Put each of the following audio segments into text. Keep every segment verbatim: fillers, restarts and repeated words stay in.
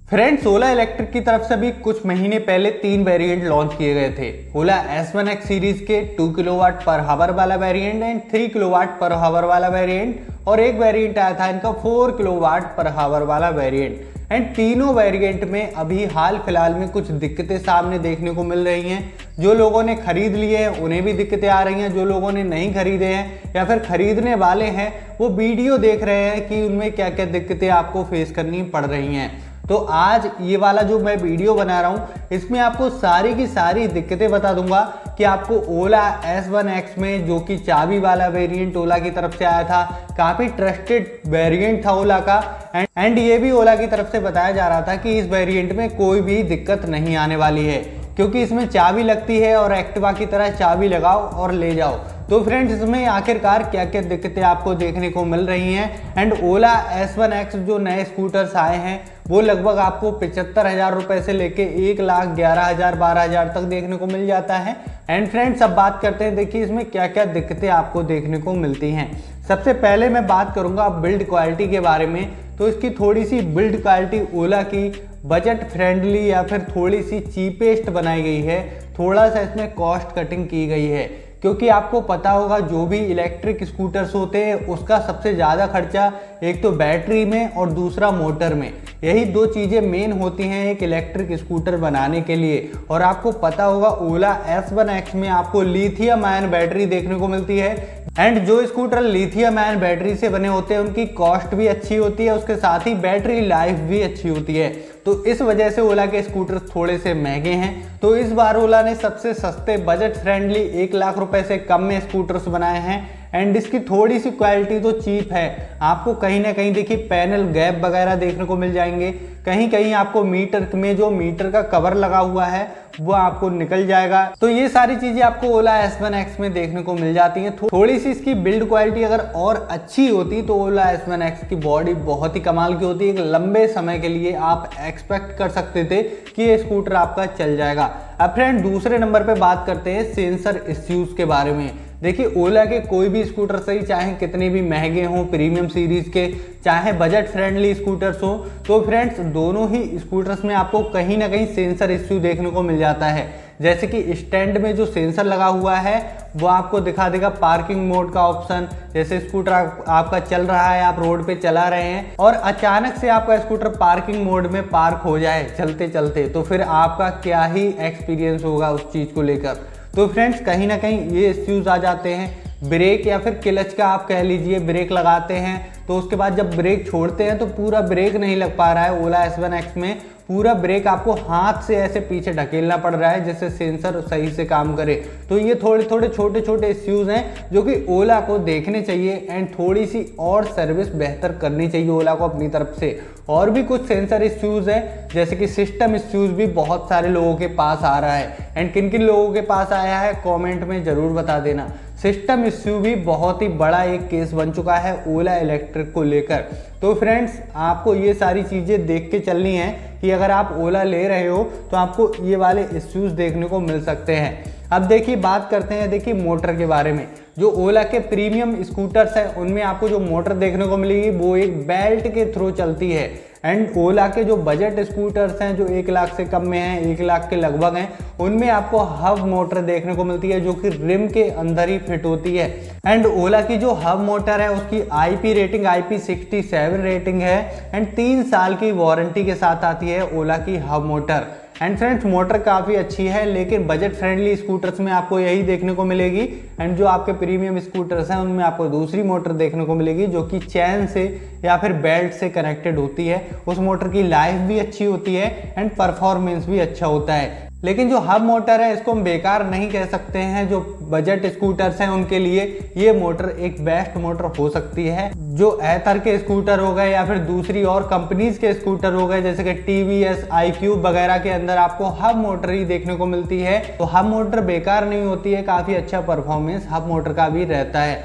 Friends, ओला electric की तरफ से भी कुछ महीने पहले तीन वेरिएंट लॉन्च किए गए थे। Ola S one X series के टू किलोवाट पर हावर वाला variant and three kilowatt per hour वाला वेरिएंट और एक वेरिएंट आया था इनका फोर किलोवाट पर हावर वाला वेरिएंट। एंड तीनों वेरिएंट में अभी हाल फिलहाल में कुछ दिक्कतें सामने देखने को मिल रही हैं। जो लोगों ने खरीद लिए हैं उन्हें भी दिक्कतें आ रही हैं, जो लोगों ने नहीं खरीदे हैं या फिर खरीदने वाले हैं वो वीडियो देख रहे हैं कि उनमें क्या क्या दिक्कतें आपको फेस करनी पड़ रही हैं। तो आज ये वाला जो मैं वीडियो बना रहा हूँ इसमें आपको सारी की सारी दिक्कतें बता दूंगा कि आपको ओला एस वन एक्स में, जो कि चाबी वाला वेरिएंट ओला की तरफ से आया था, काफ़ी ट्रस्टेड वेरिएंट था ओला का। एंड एंड ये भी ओला की तरफ से बताया जा रहा था कि इस वेरिएंट में कोई भी दिक्कत नहीं आने वाली है, क्योंकि इसमें चाबी लगती है और एक्टिवा की तरह चाबी लगाओ और ले जाओ। तो फ्रेंड्स, इसमें आखिरकार क्या क्या दिक्कतें आपको देखने को मिल रही हैं। And Ola S one X जो नए स्कूटर्स आए हैं वो लगभग आपको पचहत्तर हज़ार रुपये से लेके एक लाख ग्यारह हज़ार बारह हज़ार तक देखने को मिल जाता है। एंड फ्रेंड्स, अब बात करते हैं, देखिए इसमें क्या क्या दिक्कतें आपको देखने को मिलती हैं। सबसे पहले मैं बात करूंगा बिल्ड क्वालिटी के बारे में। तो इसकी थोड़ी सी बिल्ड क्वालिटी ओला की बजट फ्रेंडली या फिर थोड़ी सी चीपेस्ट बनाई गई है। थोड़ा सा इसमें कॉस्ट कटिंग की गई है, क्योंकि आपको पता होगा जो भी इलेक्ट्रिक स्कूटर्स होते हैं उसका सबसे ज़्यादा खर्चा एक तो बैटरी में और दूसरा मोटर में, यही दो चीज़ें मेन होती हैं एक इलेक्ट्रिक स्कूटर बनाने के लिए। और आपको पता होगा ओला एस वन एक्स में आपको लिथियम आयन बैटरी देखने को मिलती है। एंड जो स्कूटर लिथियम आयन बैटरी से बने होते हैं उनकी कॉस्ट भी अच्छी होती है, उसके साथ ही बैटरी लाइफ भी अच्छी होती है। तो इस वजह से ओला के स्कूटर्स थोड़े से महंगे हैं। तो इस बार ओला ने सबसे सस्ते बजट फ्रेंडली एक लाख रुपए से कम में स्कूटर्स बनाए हैं। एंड इसकी थोड़ी सी क्वालिटी तो चीप है, आपको कहीं ना कहीं देखिए पैनल गैप वगैरह देखने को मिल जाएंगे, कहीं कहीं आपको मीटर में जो मीटर का कवर लगा हुआ है वो आपको निकल जाएगा। तो ये सारी चीजें आपको ओला एस वन एक्स में देखने को मिल जाती हैं। थोड़ी सी इसकी बिल्ड क्वालिटी अगर और अच्छी होती तो ओला एस वन एक्स की बॉडी बहुत ही कमाल की होती है। एक लंबे समय के लिए आप एक्सपेक्ट कर सकते थे कि ये स्कूटर आपका चल जाएगा। अब फ्रेंड, दूसरे नंबर पे बात करते हैं सेंसर इश्यूज के बारे में। देखिए ओला के कोई भी स्कूटर सही, चाहे कितने भी महंगे हों प्रीमियम सीरीज के, चाहे बजट फ्रेंडली स्कूटर्स हो, तो फ्रेंड्स दोनों ही स्कूटर्स में आपको कहीं ना कहीं सेंसर इश्यू देखने को मिल जाता है। जैसे कि स्टैंड में जो सेंसर लगा हुआ है वो आपको दिखा देगा पार्किंग मोड का ऑप्शन। जैसे स्कूटर आपका चल रहा है, आप रोड पे चला रहे हैं और अचानक से आपका स्कूटर पार्किंग मोड में पार्क हो जाए चलते चलते, तो फिर आपका क्या ही एक्सपीरियंस होगा उस चीज़ को लेकर। तो फ्रेंड्स, कहीं ना कहीं ये इश्यूज आ जाते हैं। ब्रेक या फिर क्लच का आप कह लीजिए, ब्रेक लगाते हैं तो उसके बाद जब ब्रेक छोड़ते हैं तो पूरा ब्रेक नहीं लग पा रहा है। ओला एस वन एक्स में पूरा ब्रेक आपको हाथ से ऐसे पीछे ढकेलना पड़ रहा है जिससे सेंसर सही से काम करे। तो ये थोड़े थोड़े छोटे छोटे इश्यूज हैं जो कि ओला को देखने चाहिए। एंड थोड़ी सी और सर्विस बेहतर करनी चाहिए ओला को अपनी तरफ से। और भी कुछ सेंसर इश्यूज हैं, जैसे कि सिस्टम इश्यूज भी बहुत सारे लोगों के पास आ रहा है। एंड किन किन लोगों के पास आया है कमेंट में ज़रूर बता देना। सिस्टम इश्यू भी बहुत ही बड़ा एक केस बन चुका है ओला इलेक्ट्रिक को लेकर। तो फ्रेंड्स, आपको ये सारी चीज़ें देख के चलनी है कि अगर आप ओला ले रहे हो तो आपको ये वाले इश्यूज देखने को मिल सकते हैं। अब देखिए बात करते हैं देखिए मोटर के बारे में। जो ओला के प्रीमियम स्कूटर्स हैं उनमें आपको जो मोटर देखने को मिलेगी वो एक बेल्ट के थ्रू चलती है। एंड ओला के जो बजट स्कूटर्स हैं जो एक लाख से कम में हैं, एक लाख के लगभग हैं, उनमें आपको हब मोटर देखने को मिलती है जो कि रिम के अंदर ही फिट होती है। एंड ओला की जो हब मोटर है उसकी I P rating I P sixty seven rating है। एंड तीन साल की वारंटी के साथ आती है ओला की hub motor. And friends, motor काफ़ी अच्छी है, लेकिन बजट फ्रेंडली स्कूटर्स में आपको यही देखने को मिलेगी। एंड जो आपके प्रीमियम स्कूटर्स हैं उनमें आपको दूसरी मोटर देखने को मिलेगी जो कि चैन से या फिर बेल्ट से कनेक्टेड होती है। उस मोटर की लाइफ भी अच्छी होती है एंड परफॉर्मेंस भी अच्छा होता है। लेकिन जो हब मोटर है इसको हम बेकार नहीं कह सकते हैं। जो बजट स्कूटर्स हैं उनके लिए ये मोटर एक बेस्ट मोटर हो सकती है। जो एथर के स्कूटर हो गए या फिर दूसरी और कंपनीज के स्कूटर हो गए जैसे कि T V S, iQube वगैरह के अंदर आपको हब मोटर ही देखने को मिलती है। तो हब मोटर बेकार नहीं होती है, काफ़ी अच्छा परफॉर्मेंस हब मोटर का भी रहता है।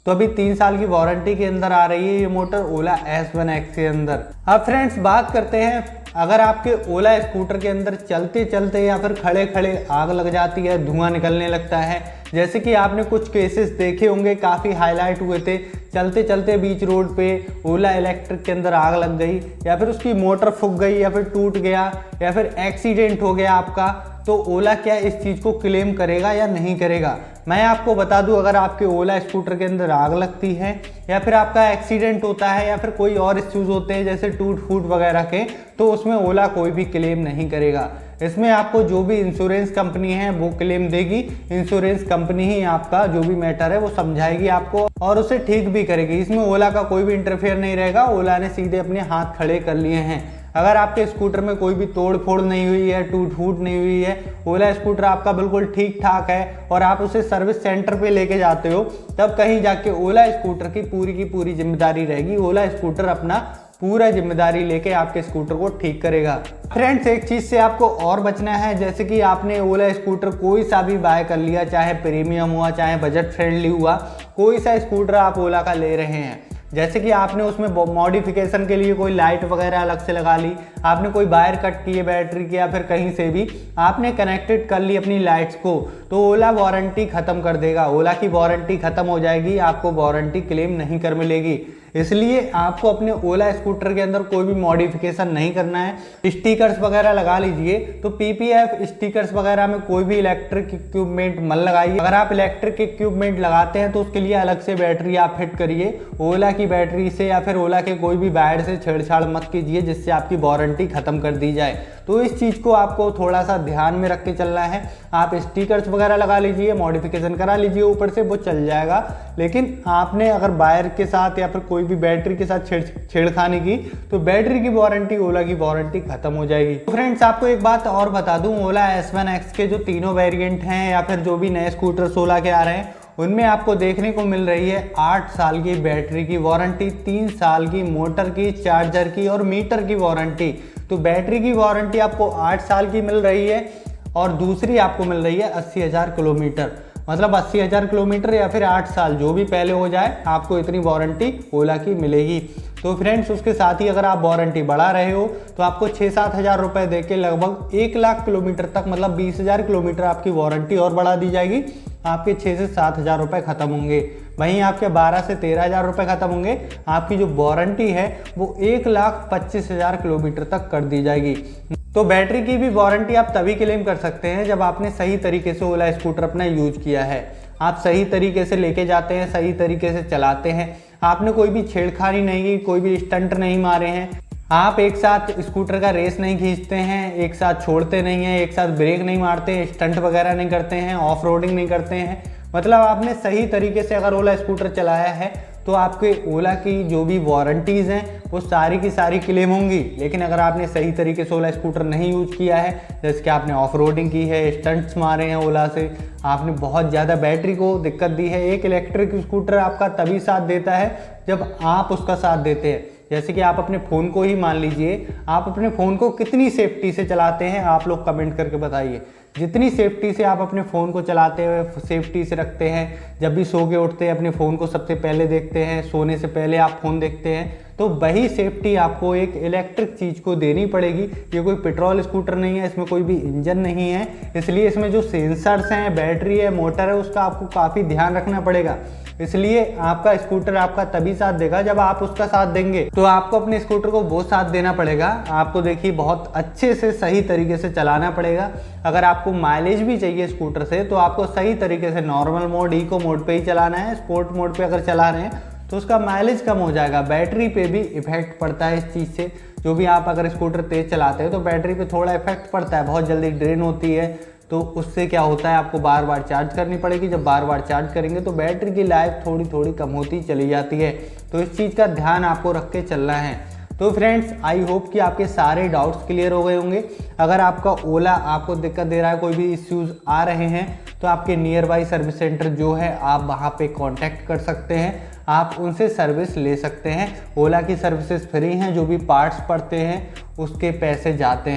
तो अभी तीन साल की वारंटी के अंदर आ रही है ये motor Ola S one X के अंदर। अब फ्रेंड्स बात करते हैं, अगर आपके ओला स्कूटर के अंदर चलते चलते या फिर खड़े खड़े आग लग जाती है, धुआं निकलने लगता है, जैसे कि आपने कुछ केसेस देखे होंगे, काफ़ी हाईलाइट हुए थे, चलते चलते बीच रोड पे ओला इलेक्ट्रिक के अंदर आग लग गई या फिर उसकी मोटर फूक गई या फिर टूट गया या फिर एक्सीडेंट हो गया आपका, तो ओला क्या इस चीज़ को क्लेम करेगा या नहीं करेगा? मैं आपको बता दूं, अगर आपके ओला स्कूटर के अंदर आग लगती है या फिर आपका एक्सीडेंट होता है या फिर कोई और इश्यूज होते हैं जैसे टूट फूट वगैरह के, तो उसमें ओला कोई भी क्लेम नहीं करेगा। इसमें आपको जो भी इंश्योरेंस कंपनी है वो क्लेम देगी। इंश्योरेंस कंपनी ही आपका जो भी मैटर है वो समझाएगी आपको और उसे ठीक भी करेगी। इसमें ओला का कोई भी इंटरफेयर नहीं रहेगा। ओला ने सीधे अपने हाथ खड़े कर लिए हैं। अगर आपके स्कूटर में कोई भी तोड़ फोड़ नहीं हुई है, टूट फूट नहीं हुई है, ओला स्कूटर आपका बिल्कुल ठीक ठाक है और आप उसे सर्विस सेंटर पे लेके जाते हो, तब कहीं जाके ओला स्कूटर की पूरी की पूरी जिम्मेदारी रहेगी। ओला स्कूटर अपना पूरा जिम्मेदारी लेके आपके स्कूटर को ठीक करेगा। फ्रेंड्स एक चीज़ से आपको और बचना है, जैसे कि आपने ओला स्कूटर कोई सा भी बाय कर लिया, चाहे प्रीमियम हुआ चाहे बजट फ्रेंडली हुआ, कोई सा स्कूटर आप ओला का ले रहे हैं, जैसे कि आपने उसमें मॉडिफिकेशन के लिए कोई लाइट वगैरह अलग से लगा ली, आपने कोई वायर कट की है बैटरी की या फिर कहीं से भी आपने कनेक्टेड कर ली अपनी लाइट्स को, तो ओला वारंटी ख़त्म कर देगा। ओला की वारंटी ख़त्म हो जाएगी, आपको वारंटी क्लेम नहीं कर मिलेगी। इसलिए आपको अपने ओला स्कूटर के अंदर कोई भी मॉडिफिकेशन नहीं करना है। स्टिकर्स वगैरह लगा लीजिए, तो पीपीएफ स्टिकर्स वगैरह में कोई भी इलेक्ट्रिक इक्विपमेंट मत लगाइए। अगर आप इलेक्ट्रिक इक्विपमेंट लगाते हैं तो उसके लिए अलग से बैटरी आप फिट करिए। ओला की बैटरी से या फिर ओला के कोई भी वायर से छेड़छाड़ मत कीजिए जिससे आपकी वारंटी खत्म कर दी जाए। तो इस चीज़ को आपको थोड़ा सा ध्यान में रख के चलना है। आप स्टिकर्स वगैरह लगा लीजिए, मॉडिफिकेशन करा लीजिए ऊपर से, वो चल जाएगा। लेकिन आपने अगर वायर के साथ या फिर कोई भी बैटरी के साथ छेड़ छेड़खानी की तो बैटरी की वारंटी, ओला की वारंटी खत्म हो जाएगी। तो फ्रेंड्स आपको एक बात और बता दूं, ओला एस वन एक्स के जो तीनों वेरिएंट हैं या फिर जो भी नए स्कूटर ओला के आ रहे हैं, उनमें आपको देखने को मिल रही है आठ साल की बैटरी की वारंटी, तीन साल की मोटर की, चार्जर की और मीटर की वारंटी। तो बैटरी की वारंटी आपको आठ साल की मिल रही है और दूसरी आपको मिल रही है अस्सी हज़ार किलोमीटर, मतलब अस्सी हज़ार किलोमीटर या फिर आठ साल जो भी पहले हो जाए, आपको इतनी वारंटी ओला की मिलेगी। तो फ्रेंड्स उसके साथ ही अगर आप वारंटी बढ़ा रहे हो तो आपको छः सात हज़ार रुपये दे के लगभग एक लाख किलोमीटर तक, मतलब बीस हज़ार किलोमीटर आपकी वारंटी और बढ़ा दी जाएगी। आपके छः से सात हज़ार रुपये खत्म होंगे। वहीं आपके बारह से तेरह हज़ार रुपये खत्म होंगे। आपकी जो वारंटी है वो एक लाख पच्चीस हज़ार किलोमीटर तक कर दी जाएगी। तो बैटरी की भी वारंटी आप तभी क्लेम कर सकते हैं जब आपने सही तरीके से ओला स्कूटर अपना यूज किया है। आप सही तरीके से लेके जाते हैं, सही तरीके से चलाते हैं, आपने कोई भी छेड़खानी नहीं की, कोई भी स्टंट नहीं मारे हैं, आप एक साथ स्कूटर का रेस नहीं खींचते हैं, एक साथ छोड़ते नहीं हैं, एक साथ ब्रेक नहीं मारते, स्टंट वगैरह नहीं करते हैं, ऑफ रोडिंग नहीं करते हैं, मतलब आपने सही तरीके से अगर ओला स्कूटर चलाया है तो आपके ओला की जो भी वारंटीज़ हैं वो सारी की सारी क्लेम होंगी। लेकिन अगर आपने सही तरीके से ओला स्कूटर नहीं यूज किया है, जैसे कि आपने ऑफ रोडिंग की है, स्टंट्स मारे हैं ओला से, आपने बहुत ज़्यादा बैटरी को दिक्कत दी है। एक इलेक्ट्रिक स्कूटर आपका तभी साथ देता है जब आप उसका साथ देते हैं। जैसे कि आप अपने फ़ोन को ही मान लीजिए, आप अपने फ़ोन को कितनी सेफ्टी से चलाते हैं आप लोग कमेंट करके बताइए। जितनी सेफ्टी से आप अपने फ़ोन को चलाते हुए सेफ्टी से रखते हैं, जब भी सो के उठते हैं अपने फ़ोन को सबसे पहले देखते हैं, सोने से पहले आप फ़ोन देखते हैं, तो वही सेफ्टी आपको एक इलेक्ट्रिक चीज़ को देनी पड़ेगी। ये कोई पेट्रोल स्कूटर नहीं है, इसमें कोई भी इंजन नहीं है, इसलिए इसमें जो सेंसर्स हैं, बैटरी है, मोटर है, उसका आपको काफ़ी ध्यान रखना पड़ेगा। इसलिए आपका स्कूटर आपका तभी साथ देगा जब आप उसका साथ देंगे। तो आपको अपने स्कूटर को वो साथ देना पड़ेगा। आपको देखिए बहुत अच्छे से सही तरीके से चलाना पड़ेगा। अगर आपको माइलेज भी चाहिए स्कूटर से तो आपको सही तरीके से नॉर्मल मोड, इको मोड पे ही चलाना है। स्पोर्ट मोड पे अगर चला रहे हैं तो उसका माइलेज कम हो जाएगा। बैटरी पे भी इफेक्ट पड़ता है इस चीज़ से। जो भी आप अगर स्कूटर तेज़ चलाते हैं तो बैटरी पे थोड़ा इफेक्ट पड़ता है, बहुत जल्दी ड्रेन होती है, तो उससे क्या होता है आपको बार बार चार्ज करनी पड़ेगी। जब बार बार चार्ज करेंगे तो बैटरी की लाइफ थोड़ी थोड़ी कम होती चली जाती है। तो इस चीज़ का ध्यान आपको रख के चलना है। तो फ्रेंड्स आई होप कि आपके सारे डाउट्स क्लियर हो गए होंगे। अगर आपका ओला आपको दिक्कत दे रहा है, कोई भी इश्यूज़ आ रहे हैं, तो आपके नियर बाई सर्विस सेंटर जो है आप वहाँ पे कांटेक्ट कर सकते हैं, आप उनसे सर्विस ले सकते हैं। ओला की सर्विसेज फ्री हैं, जो भी पार्ट्स पड़ते हैं उसके पैसे जाते हैं।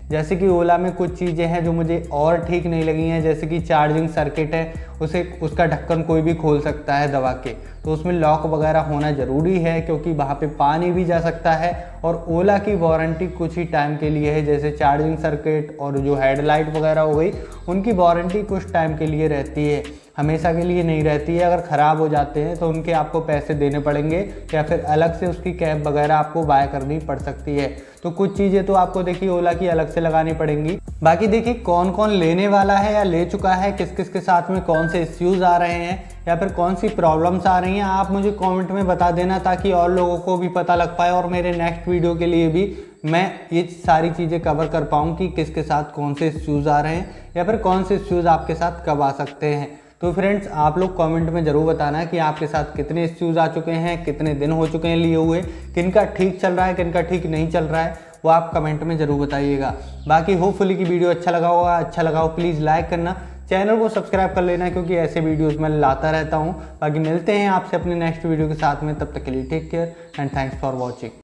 जैसे कि ओला में कुछ चीज़ें हैं जो मुझे और ठीक नहीं लगी हैं, जैसे कि चार्जिंग सर्किट है, उसे उसका ढक्कन कोई भी खोल सकता है दबा के, तो उसमें लॉक वगैरह होना ज़रूरी है क्योंकि वहाँ पे पानी भी जा सकता है। और ओला की वारंटी कुछ ही टाइम के लिए है, जैसे चार्जिंग सर्किट और जो हेडलाइट वगैरह हो गई, उनकी वारंटी कुछ टाइम के लिए रहती है, हमेशा के लिए नहीं रहती है। अगर ख़राब हो जाते हैं तो उनके आपको पैसे देने पड़ेंगे या फिर अलग से उसकी कैप वगैरह आपको बाय करनी पड़ सकती है। तो कुछ चीज़ें तो आपको देखिए ओला की अलग से लगानी पड़ेंगी। बाकी देखिए कौन कौन लेने वाला है या ले चुका है, किस किस के साथ में कौन से इश्यूज़ आ रहे हैं या फिर कौन सी प्रॉब्लम्स आ रही हैं, आप मुझे कमेंट में बता देना ताकि और लोगों को भी पता लग पाए और मेरे नेक्स्ट वीडियो के लिए भी मैं ये सारी चीज़ें कवर कर पाऊँ कि किसके साथ कौन से इश्यूज़ आ रहे हैं या फिर कौन से इश्यूज़ आपके साथ कब आ सकते हैं। तो फ्रेंड्स आप लोग कमेंट में ज़रूर बताना कि आपके साथ कितने इश्यूज़ आ चुके हैं, कितने दिन हो चुके हैं लिए हुए, किनका ठीक चल रहा है, किनका ठीक नहीं चल रहा है, वो आप कमेंट में ज़रूर बताइएगा। बाकी होपफुली कि वीडियो अच्छा लगा होगा, अच्छा लगा हो प्लीज़ लाइक करना, चैनल को सब्सक्राइब कर लेना क्योंकि ऐसे वीडियोस मैं लाता रहता हूँ। बाकी मिलते हैं आपसे अपने नेक्स्ट वीडियो के साथ में, तब तक के लिए take care and thanks for watching.